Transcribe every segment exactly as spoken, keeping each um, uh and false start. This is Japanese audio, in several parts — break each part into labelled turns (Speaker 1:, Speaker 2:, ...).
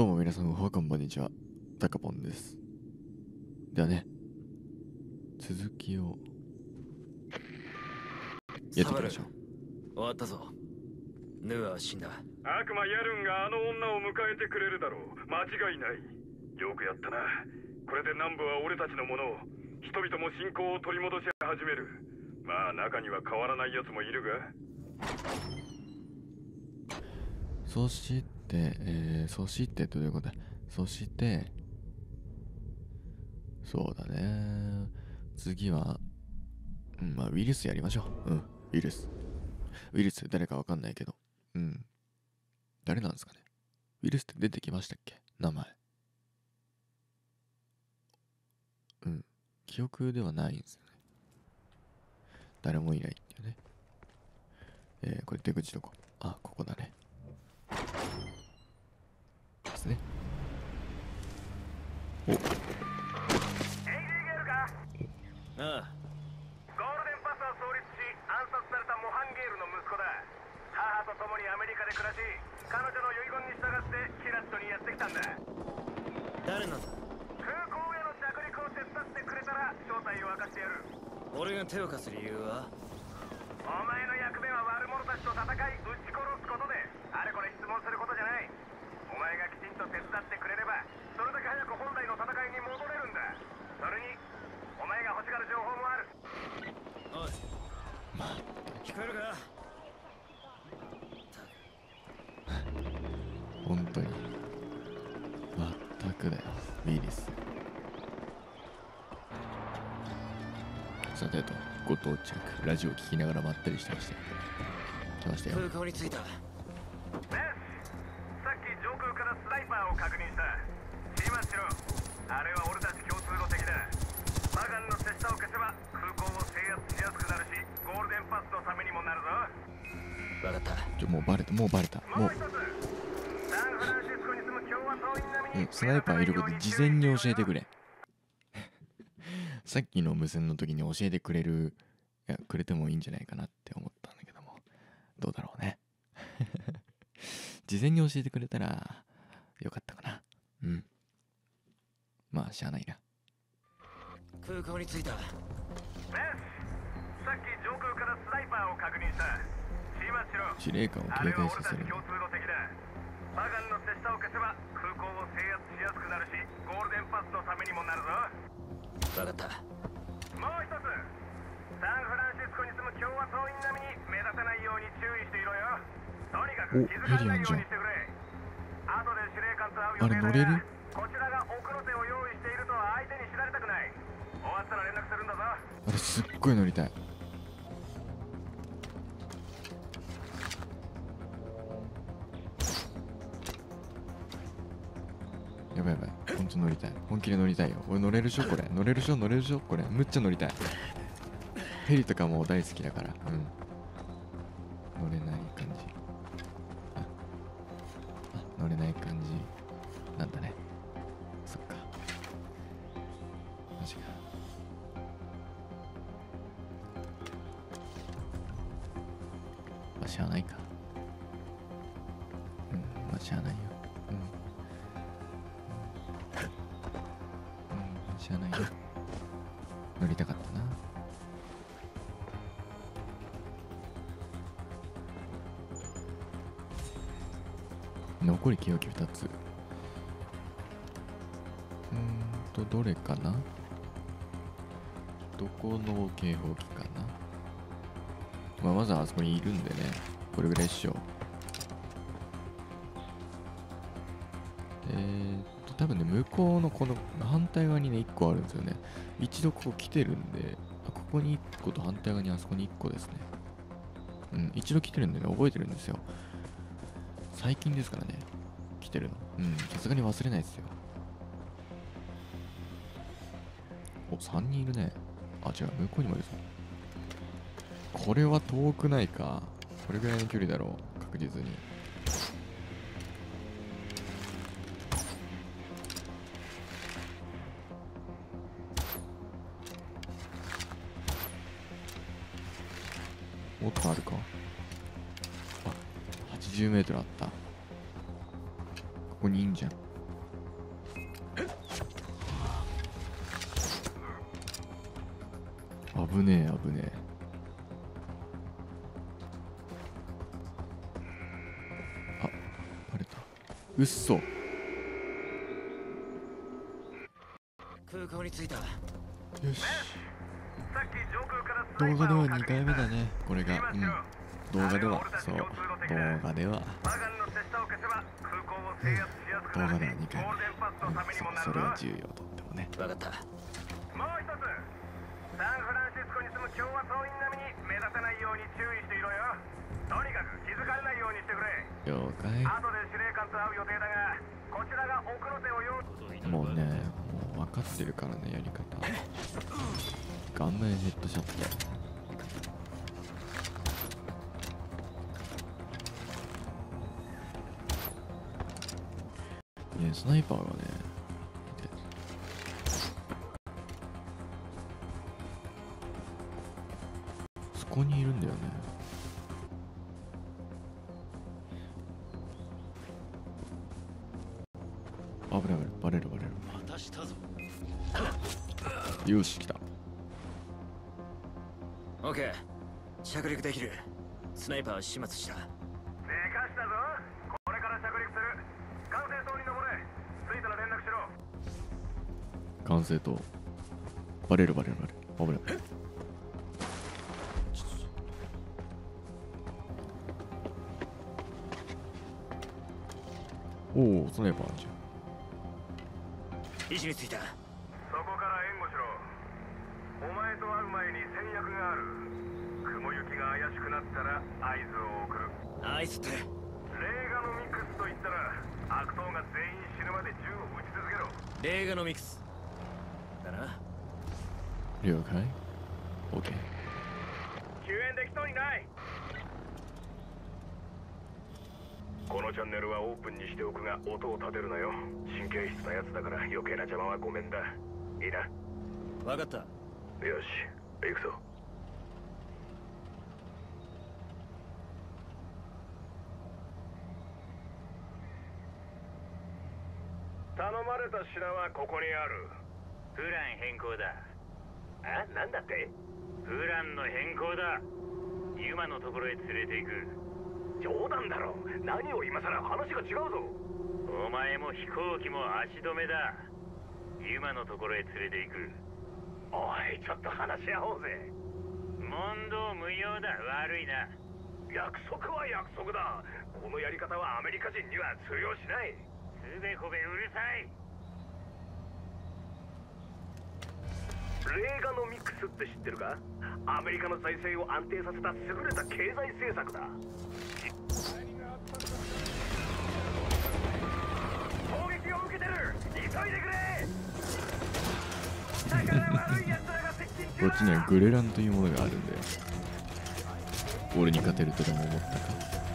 Speaker 1: どうも皆さん、おはこんばんにちは。たかぽんです。ではね、続きをやっていきましょう。
Speaker 2: 終わったぞ。ヌーアは死んだ。
Speaker 3: 悪魔ヤルンがあの女を迎えてくれるだろう。間違いない。よくやったな。これで南部は俺たちのもの。人々も信仰を取り戻し始める。まあ中には変わらないやつもいるが。
Speaker 1: そして、えー、そしてということで、そして、そうだね。次は、うん、まあ、ウイルスやりましょう。うん、ウイルス。ウイルス誰かわかんないけど。うん。誰なんですかね。ウイルスって出てきましたっけ、名前。うん。記憶ではないんですよね。誰もいないっていうね。えー、これ出口どこ？あ、ここだね。ですね。お。
Speaker 2: ああ。
Speaker 3: ゴールデンパスは創立し暗殺されたモハンゲールの息子だ。母と共にアメリカで暮らし、彼女の遺言に従ってキラットにやってきたんだ。
Speaker 2: 誰なんだ？
Speaker 3: 空港への着陸を手伝ってくれたら正体を明かしてやる。
Speaker 2: 俺が手を貸す理由は？
Speaker 3: お前の役目は悪者たちと戦い撃ち殺すことで、あれこれ質問することじゃない。お前がきちんと手伝ってくれれば、それだけ早く本来の戦いに戻れるんだ。それにお前が欲しがる情報もある。
Speaker 2: おい、聞こえるか？
Speaker 1: 本当に全くだよ、ウイルス。さてと、ご到着。ラジオ聞きながらまったりしてました。来ましたよ。
Speaker 2: 空港に着いた。
Speaker 3: さっき上空からスナイパーを確認した。始末しろ。あれは俺たち共通の敵だ。バガンの手下を消せば空港を制圧しやすくなるし、ゴールデンパスのためにもなるぞ。
Speaker 2: 分かった。
Speaker 1: ちょ、もうバレた、もうバレた。もう、
Speaker 3: もう一つ、サンフランシスコに住む共和党員並みに
Speaker 1: うん、スナイパーいること事前に教えてくれ。さっきの無線の時に教えてくれる、いや、くれてもいいんじゃないかなって思ったんだけども、どうだろうね。事前に教えてくれたらよかったかな。うん。まあ、しゃあないな。
Speaker 2: 空港に着いた。
Speaker 3: さっき上空からスナイパーを確認した。始末しろ。
Speaker 1: 司令官を警戒させる。
Speaker 3: 共通の敵だ。バガンの手下を消せば空港を制圧しやすくなるし、ゴールデンパスのためにもなるぞ。
Speaker 2: 分かった。
Speaker 3: もう一つ、サンフランシスコに住む共和党員並みに目立たないように注意していろよ。とにかく気づかないようにしてくれ。後で司令官と会う予定だが、
Speaker 1: あれ乗れる？
Speaker 3: こちらが奥の手を用意しているとは相手に知られたくない。終わったら連絡するんだぞ。
Speaker 1: あれ、すっごい乗りたい。やばいやばい、ほんと乗りたい。本気で乗りたいよ。俺乗れるでしょこれ。乗れるでしょ乗れるでしょこれ。むっちゃ乗りたい。ヘリとかも大好きだから。うん。乗れない感じ。あ、あ乗れない感じなんだね。そっか。マジか。まあ、しゃあないか。うん、まあ、しゃあないよ。うん。知らないよ。乗りたかったな。残り警報器ふたつ。うーんとどれかな。どこの警報器かな。まあまずはあそこにいるんでね、これぐらいっしょ。えーっと多分ね、向こうのこの反対側にねいっこあるんですよね。一度ここ来てるんで、あ、ここにいっこと反対側にあそこにいっこですね。うん、一度来てるんでね、覚えてるんですよ。最近ですからね、来てるの。うん、さすがに忘れないですよ。お、さんにんいるね。あ、違う、向こうにもいるぞ。これは遠くないか。これぐらいの距離だろう、確実に。もっとあるか。あ、はちじゅうメートルあった。ここにいんじゃん。 危ねえ危ねえ。あ、バレた。うっそ。
Speaker 2: 空港に着いた。
Speaker 1: よし。
Speaker 3: さっき上空からスナイ
Speaker 1: 動画ではに
Speaker 3: パーを確認
Speaker 1: かいめだね、これが。
Speaker 3: 今しろ
Speaker 1: うん。動画では、そう。動画では、
Speaker 3: バガンの手下を消せば空港を制圧しやすくなるし、
Speaker 1: 動画ではにかい
Speaker 3: ゴールデンパスのためにも
Speaker 1: め。
Speaker 3: なるぞ。
Speaker 1: そう、それは重要とってもね。
Speaker 2: わかった。
Speaker 3: もう一つ、サンフランシスコに住む共和党員並みに目立たないように注意していろよ。とにかく気づかれないようにしてくれ。
Speaker 1: 了解。
Speaker 3: 後で司令官と会う予定だが、こちらが奥の手を用意。
Speaker 1: もうね、もう分かってるからね、やり方。顔面ヘッドショット。ね、スナイパーがね、そこにいるんだよね。危ない危ない、バレるバレる。
Speaker 2: またしたぞ。
Speaker 1: よし、来た。
Speaker 2: オッケー。着陸できる。スナイパーは始末した。
Speaker 3: でかしたぞ。これから着陸する。管制塔に登れ。着いたら連絡しろ。
Speaker 1: 管制塔。バレるバレるバレる。危ない。おお、スナイパーじゃん。
Speaker 2: 位置についた。
Speaker 3: そこから援護しろ。お前と会う前に戦略がある。雲行きが怪しくなったら合図を送る。
Speaker 2: アイスって。
Speaker 3: レーガノミクスと言ったら悪党が全員死ぬまで銃を撃ち続けろ。
Speaker 2: レーガノミクスだな。
Speaker 1: 了解。オッケー。
Speaker 3: 救援できそうにない。このチャンネルはオープンにしておくが音を立てるなよ。神経質なやつだから余計な邪魔はごめんだ。いいな。
Speaker 2: わかった。
Speaker 3: よし、行くぞ。頼まれた品はここにある。
Speaker 4: プラン変更だ。
Speaker 3: あ、なんだって？
Speaker 4: プランの変更だ。ユマのところへ連れて行く。
Speaker 3: 冗談だろ。何を今さら話が違うぞ。
Speaker 4: お前も飛行機も足止めだ。ユマのところへ連れて行く。
Speaker 3: おい、ちょっと話し合おうぜ。
Speaker 4: 問答無用だ。悪いな。
Speaker 3: 約束は約束だ。このやり方はアメリカ人には通用しない。
Speaker 4: つべこべうるさい。
Speaker 3: レーガノミクスって知ってるか？アメリカの財政を安定させた優れた経済政策だ。攻撃を受けてる。急いでくれ。だから悪い奴らが接近中だ。
Speaker 1: こっちにはグレランというものがあるんで、俺に勝てるとでも思ったか。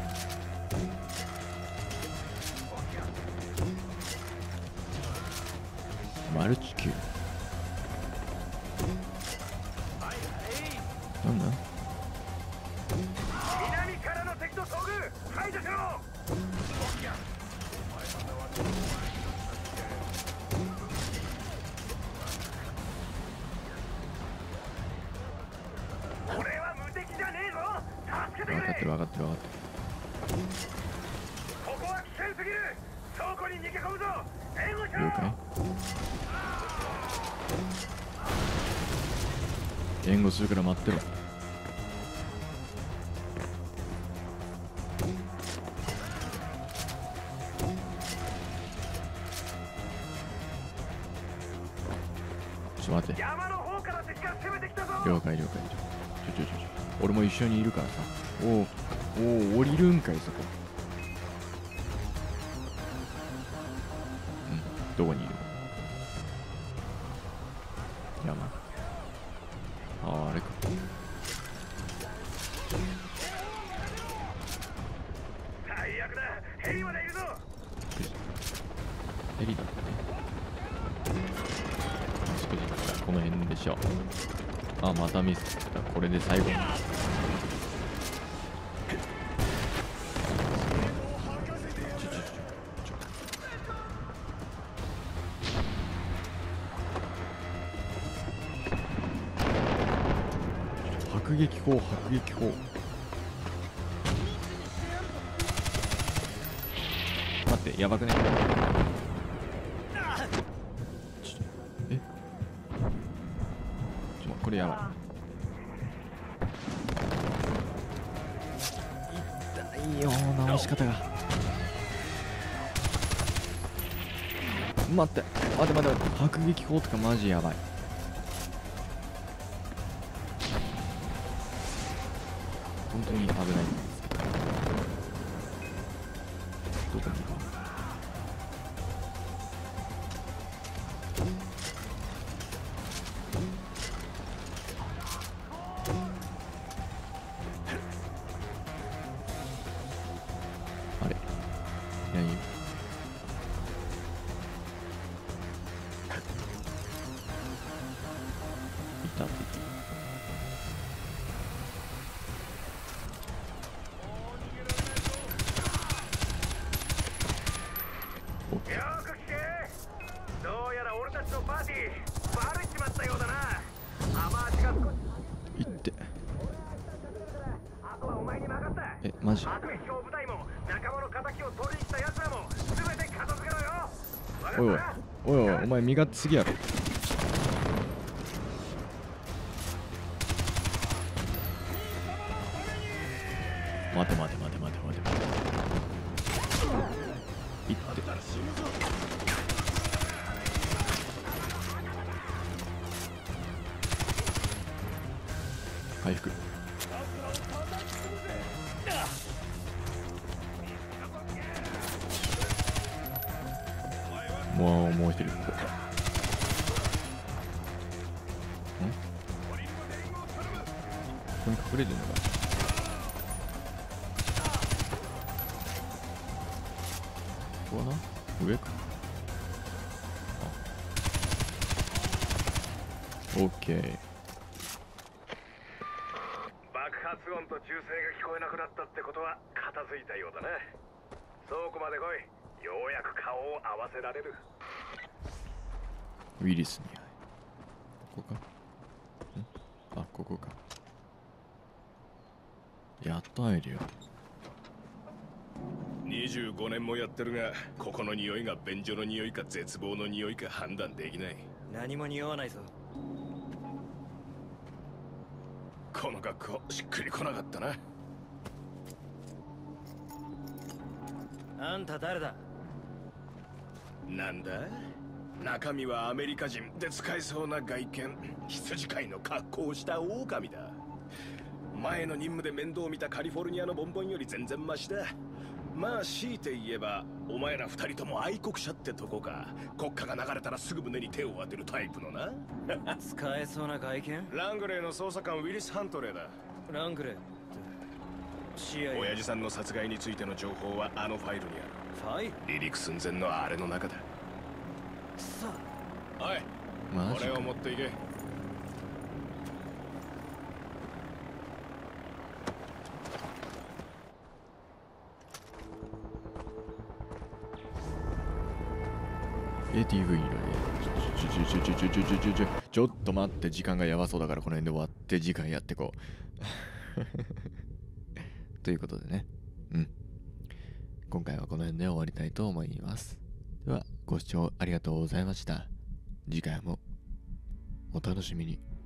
Speaker 1: マルチキュー。なんだ？
Speaker 3: 南からの敵と遭遇。排除しろ。俺は無敵じゃねえぞ。助けてくれ。
Speaker 1: 分かってる分かってる分かってる。
Speaker 3: ここは危険すぎる。倉庫に逃げ込むぞ。援護しろ。
Speaker 1: 了解。援護するから待ってろ。ちょっと待って。
Speaker 3: 山の方から敵が攻めてきたぞ。
Speaker 1: 了解了解。ちょちょちょちょ俺も一緒にいるからさ。おおおお降りるんかいそこ。うん、どこにいる？山。ああ、あれか。
Speaker 3: 最悪だ。ヘリまでいるぞ。
Speaker 1: ヘリだってね。確かにこの辺でしょ。あ、またミスった。これで最後。ちょちょちょ撃砲、迫撃砲。待って、やばくね。ちょえちょこれやばい。痛いよー、直し方が。待って待って待って待って、迫撃砲とかマジやばい。本当に危ないんですけど。どこにいるの？あれいないよ。いた敵。
Speaker 3: よく聞け。どうやら俺たちのパーティーバレちまったようだな。雨足が少し。
Speaker 1: いって
Speaker 3: あとはお前に任せた。
Speaker 1: えマジ
Speaker 3: 悪役部隊も仲間の敵を取りに来た奴らも全て片付けろよ。わかった
Speaker 1: おいおいおいおい、お前身勝手すぎやろ。待て待て待て待て待て待て。いって回復。もうもう一人。ん？ここに隠れてるのか。ここかな？上か。あ。オッケー。
Speaker 3: 爆発音と銃声が聞こえなくなったってことは片付いたようだな。倉庫まで来い。ようやく顔を合わせられる。
Speaker 1: ウィリスに。ここか。ん？あ、ここか。やっと会えるよ。
Speaker 5: にじゅうごねんもやってるが、ここの匂いが便所の匂いか絶望の匂いか判断できない。
Speaker 2: 何も匂わないぞ。
Speaker 5: この格好しっくりこなかったな。
Speaker 2: あんた誰だ？
Speaker 5: なんだ？中身はアメリカ人で使えそうな外見、羊飼いの格好をした狼だ。前の任務で面倒を見たカリフォルニアのボンボンより全然マシだ。まあ強いて言えばお前ら二人とも愛国者ってとこか。国歌が流れたらすぐ胸に手を当てるタイプのな。
Speaker 2: 使えそうな外見？
Speaker 5: ラングレーの捜査官ウィリス・ハントレーだ。
Speaker 2: ラングレーって シーアイエー。
Speaker 5: 親父さんの殺害についての情報はあのファイルにある。
Speaker 2: ファイル？
Speaker 5: 離陸寸前のあれの中だ。
Speaker 2: さ
Speaker 5: おい、
Speaker 1: マジか
Speaker 5: これを持っていけ。
Speaker 1: エーティーブイ のね、ちょちょちょちょちょちょちょちょちょちょっと待って、時間がやばそうだからこの辺で終わって時間やってこうということでね、うん今回はこの辺で終わりたいと思います。ではご視聴ありがとうございました。次回もお楽しみに。